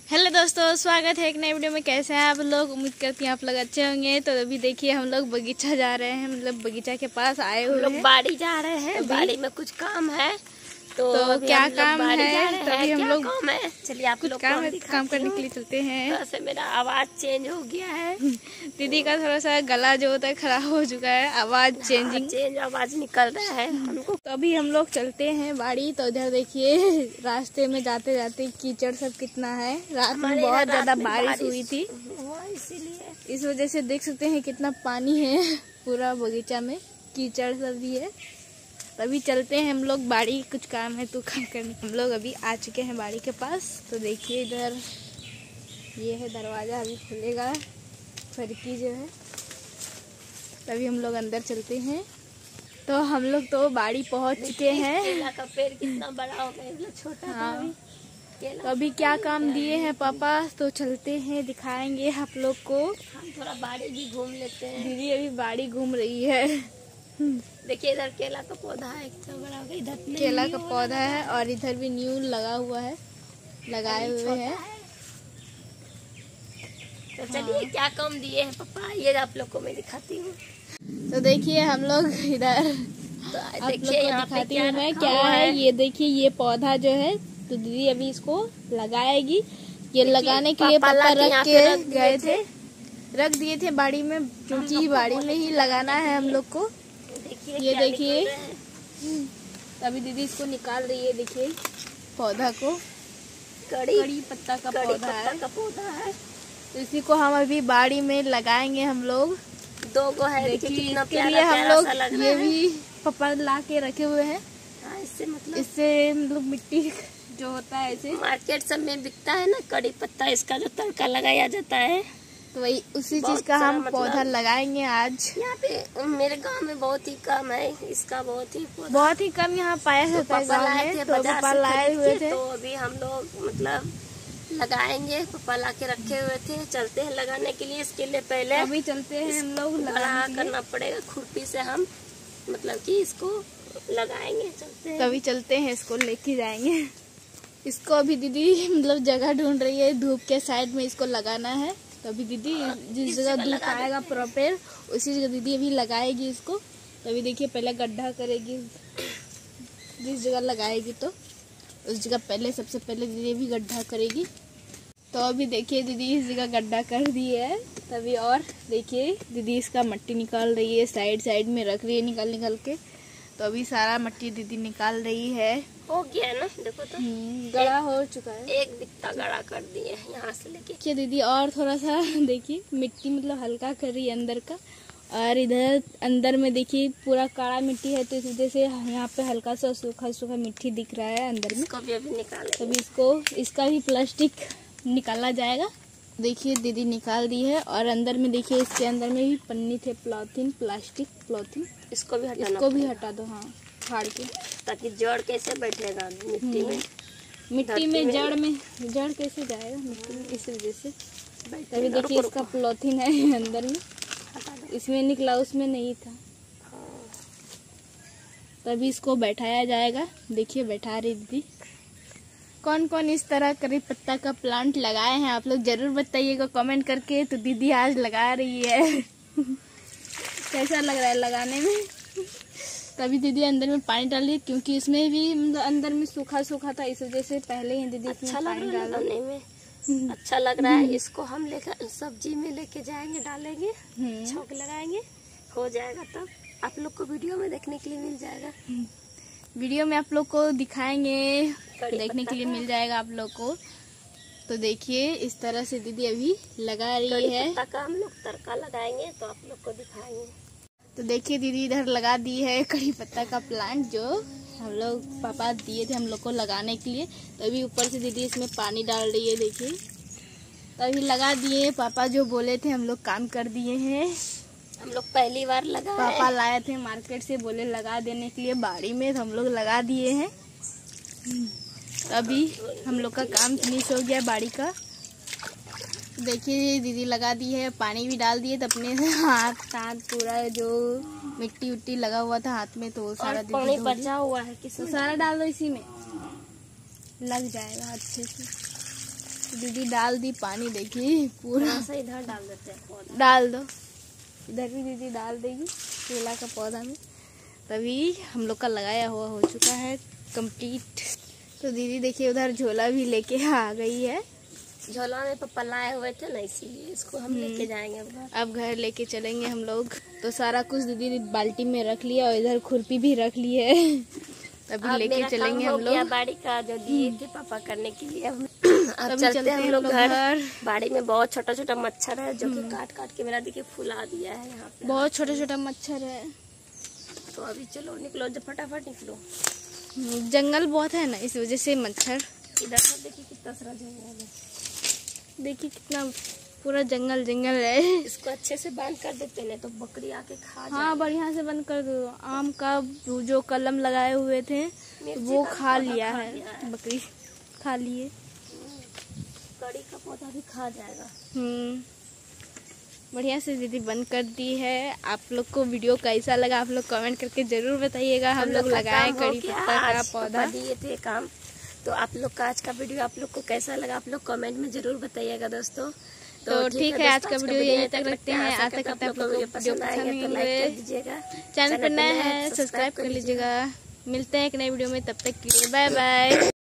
Hello दोस्तों, स्वागत है एक नए वीडियो में। कैसे हैं आप लोग? उम्मीद करती हैं आप लोग अच्छे होंगे। तो अभी देखिए हम लोग बगीचा जा रहे हैं, मतलब बगीचा के पास आए हुए हैं। बाड़ी जा रहे हैं, बाड़ी में कुछ काम है। तो क्या काम है? तभी हम लोग काम है। चलिए आप कुछ लोग काम करने के लिए चलते हैं। थोड़ा सा मेरा आवाज चेंज हो गया है। दीदी का थोड़ा सा गला जो होता है खराब हो चुका है, आवाज चेंज आवाज निकल रहा है हमको। तो अभी हम लोग चलते हैं बाड़ी। तो इधर देखिए रास्ते में जाते जाते कीचड़ सब कितना है। रात में बहुत ज्यादा बारिश हुई थी, इसीलिए इस वजह से देख सकते हैं कितना पानी है पूरा बगीचा में, कीचड़ सब भी है। तभी चलते हैं हम लोग बाड़ी, कुछ काम है तो काम करने। हम लोग अभी आ चुके हैं बाड़ी के पास। तो देखिए इधर ये है दरवाजा, अभी खुलेगा खिड़की जो है। तभी हम लोग अंदर चलते हैं। तो हम लोग तो बाड़ी पहुंच चुके हैं। केला का पेड़ कितना बड़ा हो गया, छोटा हाँ। तो अभी क्या काम दिए हैं पापा, तो चलते हैं दिखाएंगे आप लोग को। हम थोड़ा बाड़ी भी घूम लेते हैं। दीदी अभी बाड़ी घूम रही है। देखिए इधर केला का पौधा है, इतना बड़ा हो गया। इधर केला का पौधा है और इधर भी न्यू लगा हुआ है, लगाए हुए हैं। तो चलिए क्या काम दिए हैं पापा, ये आप लोग को मैं दिखाती हूँ। तो देखिए हम लोग इधर, तो देखिए यहाँ पे क्या है। ये देखिए ये पौधा जो है, तो दीदी अभी इसको लगाएगी। ये लगाने के लिए पापा रख के गए थे, रख दिए थे बाड़ी में, क्योंकि बाड़ी में ही लगाना है हम लोग को। ये देखिए अभी दीदी इसको निकाल रही है। देखिए पौधा को, कड़ी पत्ता का पौधा है। तो इसी को हम अभी बाड़ी में लगाएंगे हम लोग। 2 गो है, देखिए इसके लिए हम लोग ये भी पापा ला के रखे हुए हैं। इससे मतलब मिट्टी जो होता है ऐसे मार्केट सब में बिकता है ना कड़ी पत्ता, इसका जो तड़का लगाया जाता है, तो वही उसी चीज का हम पौधा लगाएंगे आज। यहाँ पे मेरे गांव में बहुत ही कम है इसका, बहुत ही कम यहाँ पाया जाता है गाँव में। तो पापा लाए हुए थे, तो अभी हम लोग मतलब लगाएंगे। पापा ला के रखे हुए थे, चलते हैं लगाने के लिए। इसके लिए पहले अभी चलते हैं हम लोग, बड़ा करना पड़ेगा खुरपी से, हम मतलब कि इसको लगाएंगे। चलते हैं, तभी चलते हैं, इसको लेके जाएंगे। इसको अभी दीदी मतलब जगह ढूंढ रही है, धूप के साइड में इसको लगाना है। तो अभी दीदी जिस जगह धूप आएगा प्रॉपर, उसी जगह दीदी अभी लगाएगी इसको। तभी देखिए पहले गड्ढा करेगी, जिस जगह लगाएगी तो उस जगह पहले सबसे पहले दीदी भी गड्ढा करेगी। तो अभी देखिए दीदी इस जगह गड्ढा कर दी है। तभी और देखिए दीदी इसका मट्टी निकाल रही है, साइड में रख रही है निकाल के। तो अभी सारा मट्टी दीदी निकाल रही है। हो गया ना, देखो तो गड़ा हो चुका है, एक बित्ता गड़ा कर दिए यहाँ से लेके। क्या दीदी और थोड़ा सा देखिए मिट्टी मतलब हल्का कर रही है अंदर का। और इधर अंदर में देखिए पूरा काला मिट्टी है, तो इस वजह से यहाँ पे हल्का सा सूखा मिट्टी दिख रहा है अंदर में। इसको भी अभी निकालेंगे। तभी इसका भी प्लास्टिक निकाला जाएगा। देखिए दीदी निकाल दी है। और अंदर में देखिए इसके अंदर में भी पन्नी थे, प्लास्टिक। इसको भी हटा दो, हाँ फाड़ के, ताकि जड़ कैसे बैठेगा मिट्टी में। जड़ कैसे जाएगा मिट्टी में, इस वजह से। तभी देखिए इसका पॉलीथीन है अंदर में, इसमें निकला उसमें नहीं था। तभी इसको बैठाया जाएगा। देखिए बैठा रही दीदी। कौन कौन इस तरह करी पत्ता का प्लांट लगाए हैं आप लोग जरूर बताइएगा कमेंट करके। तो दीदी आज लगा रही है कैसा लग रहा है लगाने में। तभी दीदी अंदर में पानी डाल रही है, क्योंकि इसमें भी मतलब अंदर में सूखा था, इस वजह से पहले ही दीदी इसमें पानी डालने में अच्छा लग रहा है। इसको हम लेकर सब्जी में लेके जाएंगे, डालेंगे, छौंक लगाएंगे, हो जाएगा। तब आप लोग को वीडियो में देखने के लिए मिल जाएगा। वीडियो में आप लोग को दिखाएंगे, देखने के लिए मिल जाएगा आप लोग को। तो देखिए इस तरह से दीदी अभी लगा रही है। पत्ता का हम लोग तड़का लगाएंगे, तो आप लोग को दिखाएंगे। तो देखिए दीदी इधर लगा दी है कड़ी पत्ता का प्लांट, जो हम लोग पापा दिए थे हम लोग को लगाने के लिए। तो अभी ऊपर से दीदी इसमें पानी डाल रही है। देखिए तो अभी लगा दिए, पापा जो बोले थे हम लोग काम कर दिए हैं। हम लोग पहली बार लगा, पापा लाए थे मार्केट से, बोले लगा देने के लिए बाड़ी में, तो हम लोग लगा दिए हैं। अभी हम लोग का काम फिनिश हो गया बाड़ी का। देखिए दीदी लगा दी है, पानी भी डाल दिए। तो अपने हाथ पूरा जो मिट्टी उट्टी लगा हुआ था हाथ में, तो वो सारा पानी बचा हुआ है, तो सारा डाल दो इसी में, लग जाएगा अच्छे से। दीदी डाल दी पानी, देखिए पूरा सा इधर डाल देते हैं पौधा। डाल दो, इधर भी दीदी डाल देगी केला का पौधा में। तभी हम लोग का लगाया हुआ हो चुका है कंप्लीट। तो दीदी देखिए उधर झोला भी लेके आ गई है। झोला में पापा लाए हुए थे ना, इसीलिए इसको हम लेके जाएंगे अब घर लेके चलेंगे हम लोग। तो सारा कुछ दीदी बाल्टी में रख लिया और इधर खुरपी भी रख ली है। तभी लेके चलेंगे हम लोग। बाड़ी का जो दिए थे पापा करने के लिए, अब चलते हैं हम लोग घर। बाड़ी में बहुत छोटा छोटा मच्छर है जो कि काट काट के मेरा देखिए फुला दिया है यहाँ पे। बहुत छोटा छोटा मच्छर है। तो अभी चलो निकलो, जब फटाफट निकलो। जंगल बहुत है ना, इस वजह से मच्छर। इधर सब देखिए कितना सारा जंगल है, देखिए कितना पूरा जंगल जंगल है। इसको अच्छे से बंद कर देते हैं तो बकरी आके खा जाए। हाँ बढ़िया से बंद कर दो। आम का जो कलम लगाए हुए थे वो खा लिया है, बकरी खा लिए। कड़ी का पौधा भी खा जाएगा। बढ़िया से दीदी बंद कर दी है। आप लोग को वीडियो कैसा लगा आप लोग कमेंट करके जरूर बताइएगा। हम लोग लगाए कड़ी पत्ता का पौधा, दिए थे काम। तो आप लोग का आज का वीडियो आप लोग को कैसा लगा आप लोग कमेंट में जरूर बताइएगा दोस्तों। तो ठीक है, आज का वीडियो यहीं तक रखते हैं। आशा करते हैं आप लोग को वीडियो पसंद दीजिएगा। चैनल पर नया है सब्सक्राइब कर लीजिएगा। मिलते हैं एक नए वीडियो में, तब तक के लिए बाय बाय।